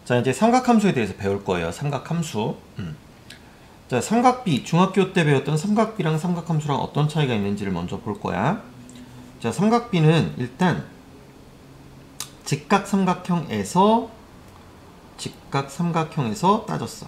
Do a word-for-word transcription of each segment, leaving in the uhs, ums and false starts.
자, 이제 삼각함수에 대해서 배울 거예요. 삼각함수. 음. 자, 삼각비. 중학교 때 배웠던 삼각비랑 삼각함수랑 어떤 차이가 있는지를 먼저 볼 거야. 자, 삼각비는 일단 직각삼각형에서 직각삼각형에서 따졌어.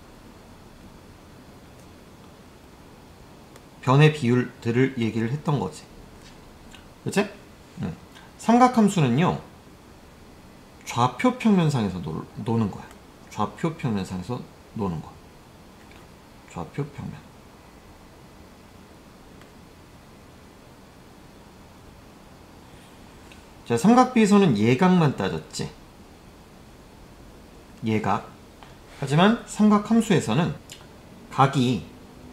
변의 비율들을 얘기를 했던 거지. 그치? 응. 삼각함수는요, 좌표 평면상에서 노, 노는 거야. 좌표 평면상에서 노는 거. 좌표 평면. 자, 삼각비에서는 예각만 따졌지. 예각. 하지만 삼각함수에서는 각이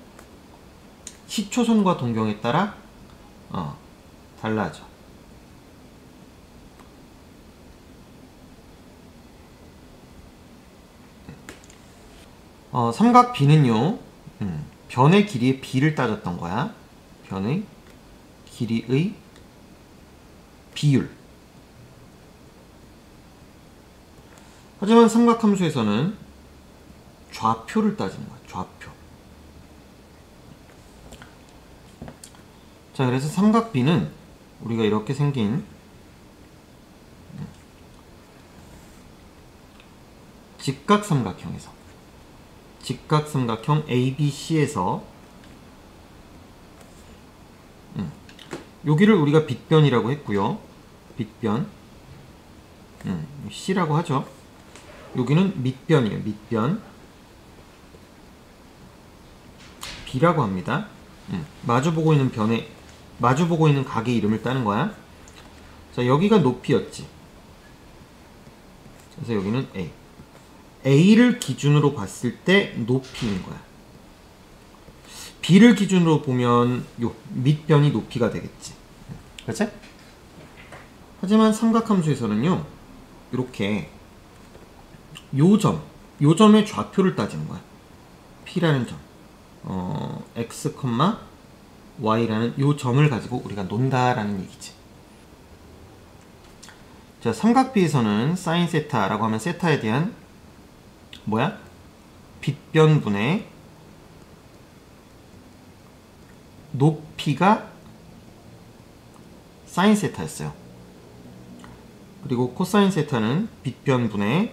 시초선과 동경에 따라 어, 달라져. 어, 삼각 B는요, 음, 변의 길이의 B를 따졌던 거야. 변의 길이의 비율. 하지만 삼각함수에서는 좌표를 따지는 거야. 좌표. 자, 그래서 삼각 B는 우리가 이렇게 생긴 직각삼각형에서 직각삼각형 에이비씨에서 음, 여기를 우리가 빗변이라고 했고요. 빗변. 음, C라고 하죠. 여기는 밑변이에요. 밑변. B라고 합니다. 음, 마주보고 있는 변의 마주보고 있는 각의 이름을 따는 거야. 자, 여기가 높이였지. 그래서 여기는 A. A를 기준으로 봤을 때 높이인 거야. B를 기준으로 보면 요 밑변이 높이가 되겠지. 그렇지? 하지만 삼각함수에서는요, 이렇게 요 점, 요 점의 좌표를 따지는 거야. P라는 점, 어, X, Y라는 요 점을 가지고 우리가 논다라는 얘기지. 자, 삼각비에서는 사인 세타라고 하면 세타에 대한 뭐야? 빗변분의 높이가 사인 세타였어요. 그리고 코사인 세타는 빗변분의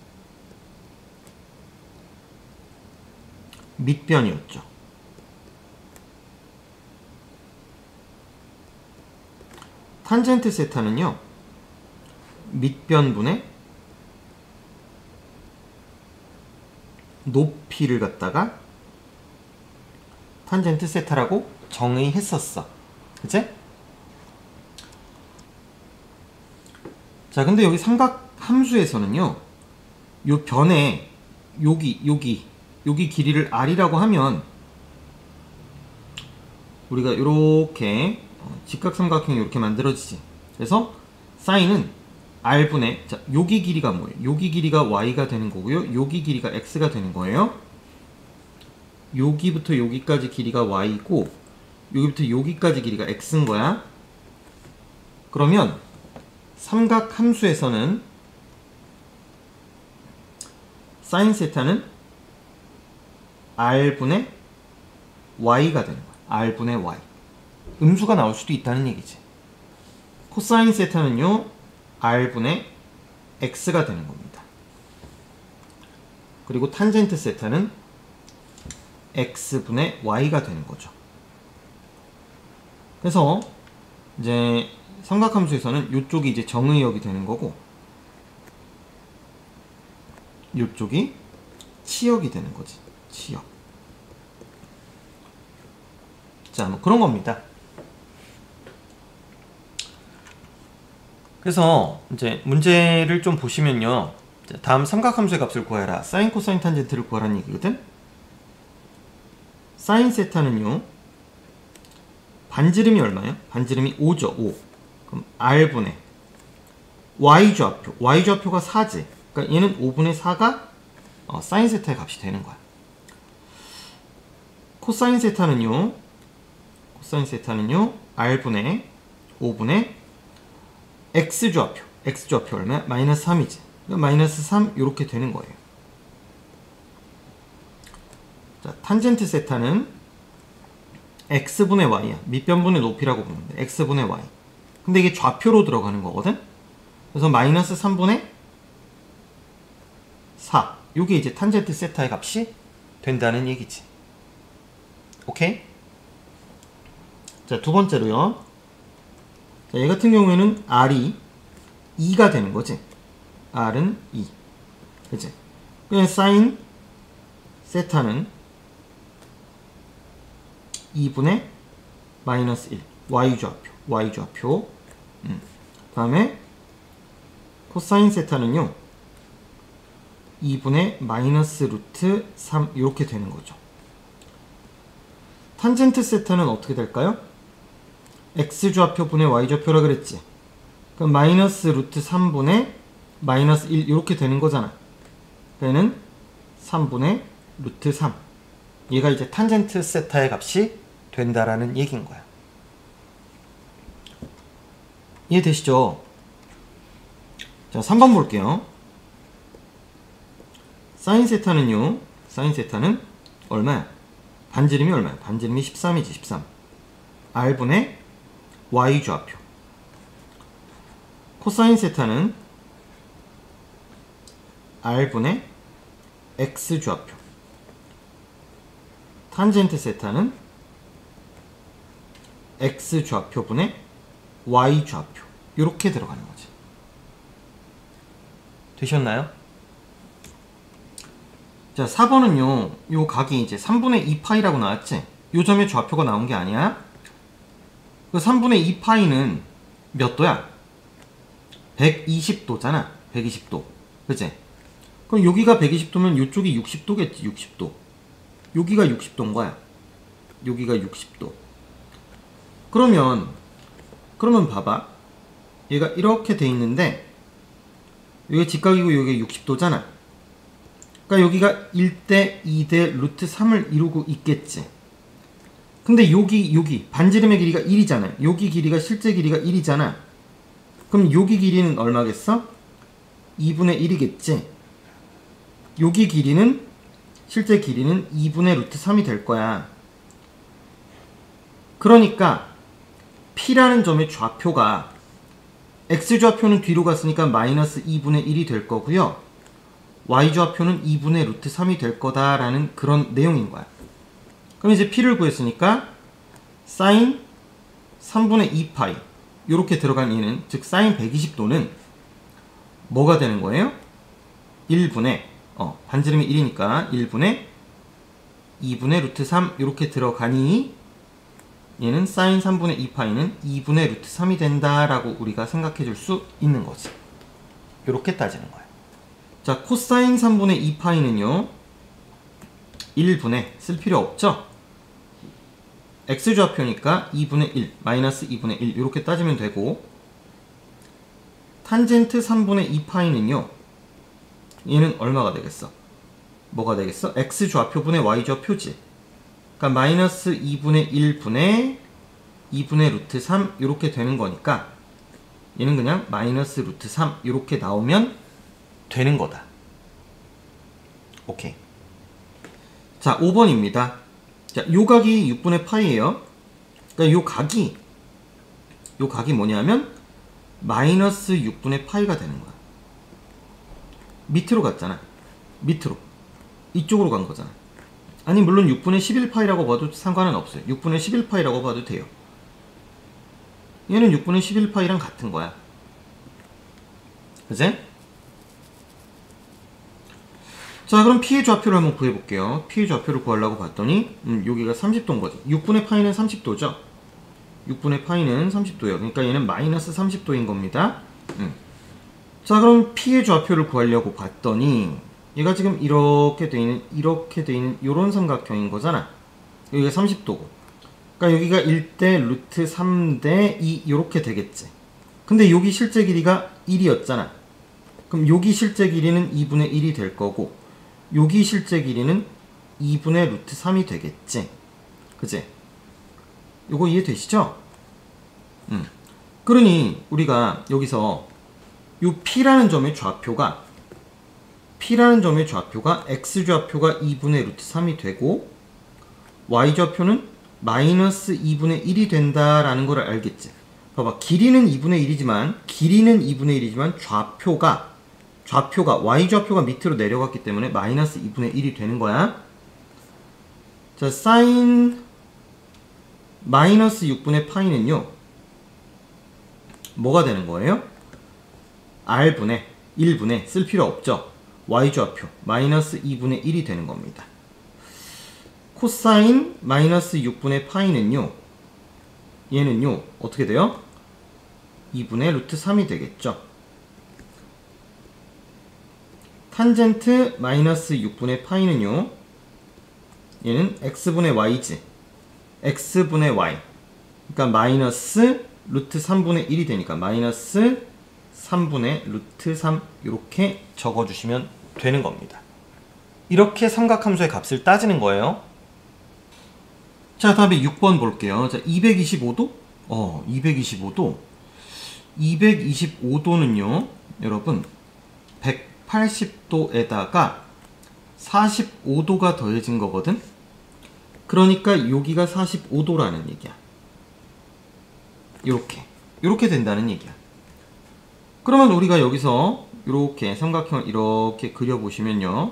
밑변이었죠. 탄젠트 세타는요, 밑변분의 높이를 갖다가 탄젠트 세타라고 정의했었어. 그치? 자, 근데 여기 삼각 함수에서는요, 요 변에 여기 여기 여기 길이를 R이라고 하면 우리가 이렇게 직각삼각형이 이렇게 만들어지지. 그래서 사인은 R분의, 자, 여기 길이가 뭐예요? 여기 길이가 Y가 되는 거고요. 여기 길이가 X가 되는 거예요. 여기부터 여기까지 길이가 Y고 여기부터 여기까지 길이가 X인 거야. 그러면 삼각 함수에서는 사인 세타는 R분의 Y가 되는 거야. R분의 Y. 음수가 나올 수도 있다는 얘기지. 코사인 세타는요, R분의 X가 되는 겁니다. 그리고 탄젠트 세타는 X분의 Y가 되는 거죠. 그래서 이제 삼각함수에서는 이쪽이 이제 정의역이 되는 거고, 이쪽이 치역이 되는 거지. 치역. 자, 뭐 그런 겁니다. 그래서 이제 문제를 좀 보시면요, 다음 삼각함수의 값을 구하라. 사인, 코사인, 탄젠트를 구하라는 얘기거든. 사인 세타는요, 반지름이 얼마예요? 반지름이 오죠. 오. 그럼 R분의 Y좌표. Y좌표가 사지. 그러니까 얘는 오분의 사가 어, 사인 세타의 값이 되는 거야. 코사인 세타는요, 코사인 세타는요, R분의 오분의 X좌표. X좌표 얼마야? 마이너스 삼이지. 마이너스 삼 이렇게 되는 거예요. 자, 탄젠트 세타는 x분의 y야. 밑변분의 높이라고 보면 돼. x분의 y. 근데 이게 좌표로 들어가는 거거든? 그래서 마이너스 삼분의 사. 요게 이제 탄젠트 세타의 값이 된다는 얘기지. 오케이? 자, 두 번째로요. 자, 얘 같은 경우에는 r이 이가 되는 거지. r은 이. 그치? 그냥 사인 세타는 이분의 마이너스 일. y좌표. y좌표. 음. 그 다음에 코사인 세타는요. 이분의 마이너스 루트 삼 이렇게 되는 거죠. 탄젠트 세타는 어떻게 될까요? x좌표분의 y좌표라 그랬지. 그럼 마이너스 루트 삼분의 마이너스 일 이렇게 되는 거잖아. 얘는 삼분의 루트 삼. 얘가 이제 탄젠트 세타의 값이 된다라는 얘기인 거야. 이해되시죠? 자, 삼 번 볼게요. 사인 세타는요. 사인 세타는 얼마야? 반지름이 얼마야? 반지름이 십삼이지. 십삼. r분의 y좌표. 코사인 세타는 r분의 x좌표. 탄젠트 세타는 x좌표분의 y좌표. 이렇게 들어가는 거지. 되셨나요? 자, 사 번은요. 요 각이 이제 삼분의 이 파이라고 나왔지? 요 점의 좌표가 나온 게 아니야. 그 삼분의 이 파이는 몇 도야? 백이십 도잖아. 백이십 도. 그치? 그럼 여기가 백이십 도면 요쪽이 육십 도겠지. 육십 도. 여기가 육십 도인 거야. 여기가 육십 도. 그러면 그러면 봐봐. 얘가 이렇게 돼 있는데 여기가 직각이고 여기가 육십 도잖아. 그러니까 여기가 일 대 이 대 루트 삼을 이루고 있겠지. 근데 여기 여기 반지름의 길이가 일이잖아. 여기 길이가 실제 길이가 일이잖아. 그럼 여기 길이는 얼마겠어? 이분의 일이겠지. 여기 길이는 실제 길이는 이분의 루트 삼이 될 거야. 그러니까 P라는 점의 좌표가 X좌표는 뒤로 갔으니까 마이너스 이분의 일이 될 거고요. Y좌표는 이분의 루트 삼이 될 거다라는 그런 내용인 거야. 그럼 이제 P를 구했으니까 사인 삼분의 이 파이 이렇게 들어간 얘는 즉 사인 백이십 도는 뭐가 되는 거예요? 일분의 어, 반지름이 일이니까 일분의 이분의 루트 삼 이렇게 들어가니 얘는 사인 삼분의 이 파이는 이분의 루트 삼이 된다라고 우리가 생각해 줄 수 있는 거지. 이렇게 따지는 거야. 자, 코사인 삼분의 이 파이는요. 일분의 쓸 필요 없죠? x좌표니까 이분의 일, 마이너스 이분의 일 이렇게 따지면 되고 탄젠트 삼분의 이 파이는요. 얘는 얼마가 되겠어? 뭐가 되겠어? x좌표분의 y좌표지. 그러니까 마이너스 이분의 일분의 이분의 루트 삼 이렇게 되는 거니까 얘는 그냥 마이너스 루트 삼 이렇게 나오면 되는 거다. 오케이. 자, 오 번입니다. 자, 요 각이 육분의 파이예요. 그러니까 요 각이 요 각이 뭐냐면 마이너스 육분의 파이가 되는 거야. 밑으로 갔잖아. 밑으로. 이쪽으로 간 거잖아. 아니 물론 육분의 십일 파이라고 봐도 상관은 없어요. 육분의 십일 파이라고 봐도 돼요. 얘는 육분의 십일 파이랑 같은 거야. 그치? 자, 그럼 P의 좌표를 한번 구해볼게요. P의 좌표를 구하려고 봤더니 음, 여기가 삼십 도인 거지. 육분의 파이는 삼십 도죠. 육분의 파이는 삼십 도예요. 그러니까 얘는 마이너스 삼십 도인 겁니다. 음. 자, 그럼 P의 좌표를 구하려고 봤더니 얘가 지금 이렇게 돼 있는 이렇게 돼 있는 요런 삼각형인 거잖아. 여기가 삼십 도고. 그러니까 여기가 일 대 루트 삼 대 이 이렇게 되겠지. 근데 여기 실제 길이가 일이었잖아. 그럼 여기 실제 길이는 이분의 일이 될 거고 여기 실제 길이는 이분의 루트 삼이 되겠지. 그치? 요거 이해되시죠? 음. 그러니 우리가 여기서 요 P라는 점의 좌표가 P라는 점의 좌표가 X좌표가 이분의 루트 삼이 되고 Y좌표는 마이너스 이분의 일이 된다라는 걸 알겠지. 봐봐, 길이는 이분의 일이지만 길이는 이분의 일이지만 좌표가 좌표가 Y좌표가 밑으로 내려갔기 때문에 마이너스 이분의 일이 되는 거야. 자, 사인 마이너스 육분의 파이는요 뭐가 되는 거예요? R분의 일분의 쓸 필요 없죠. Y좌표 마이너스 이분의 일이 되는 겁니다. 코사인 마이너스 육분의 파이는요 얘는요 어떻게 돼요? 이분의 루트 삼이 되겠죠. 탄젠트 마이너스 육분의 파이는요 얘는 x분의 y지. x분의 y 그러니까 마이너스 루트 삼분의 일이 되니까 마이너스 삼분의 루트 삼 이렇게 적어주시면 되는 겁니다. 이렇게 삼각함수의 값을 따지는 거예요. 자, 다음에 육 번 볼게요. 자, 이백이십오 도? 어, 이백이십오 도. 이백이십오 도는요, 여러분, 백팔십 도에다가 사십오 도가 더해진 거거든? 그러니까 여기가 사십오 도라는 얘기야. 요렇게. 요렇게 된다는 얘기야. 그러면 우리가 여기서 이렇게 삼각형을 이렇게 그려보시면요.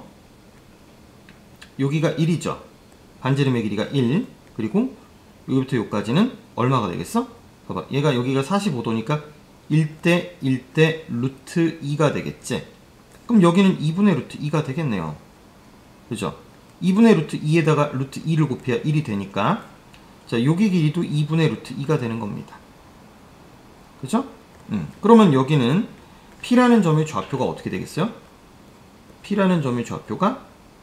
여기가 일이죠. 반지름의 길이가 일. 그리고 여기부터 여기까지는 얼마가 되겠어? 봐봐. 얘가 여기가 사십오 도니까 일 대 일 대 루트 이가 되겠지. 그럼 여기는 이분의 루트 이가 되겠네요. 그죠? 이분의 루트 이에다가 루트 이를 곱해야 일이 되니까 자, 여기 길이도 이분의 루트 이가 되는 겁니다. 그죠? 음. 그러면 여기는 P라는 점의 좌표가 어떻게 되겠어요? P라는 점의 좌표가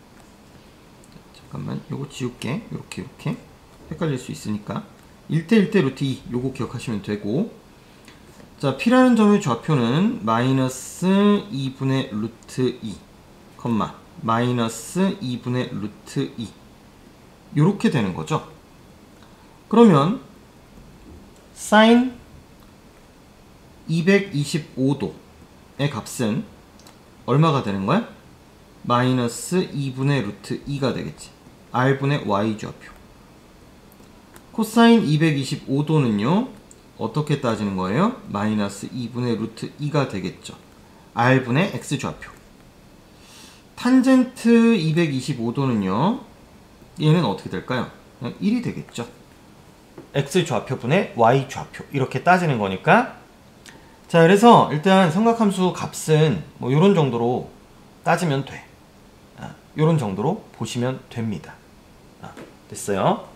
잠깐만 요거 지울게. 요렇게 요렇게 헷갈릴 수 있으니까 일 대 일 대 루트 이 요거 기억하시면 되고 자, P라는 점의 좌표는 마이너스 이분의 루트 이 컴마 마이너스 이분의 루트 이 요렇게 되는 거죠. 그러면 사인 이백이십오 도의 값은 얼마가 되는 거야? 마이너스 이분의 루트 이가 되겠지. R분의 Y좌표. 코사인 이백이십오 도는요 어떻게 따지는 거예요? 마이너스 이분의 루트 이가 되겠죠. R분의 X좌표. 탄젠트 이백이십오 도는요 얘는 어떻게 될까요? 그냥 일이 되겠죠. X좌표분의 Y좌표 이렇게 따지는 거니까 자, 그래서 일단 삼각함수 값은 뭐 요런 정도로 따지면 돼. 아, 요런 정도로 보시면 됩니다. 아, 됐어요?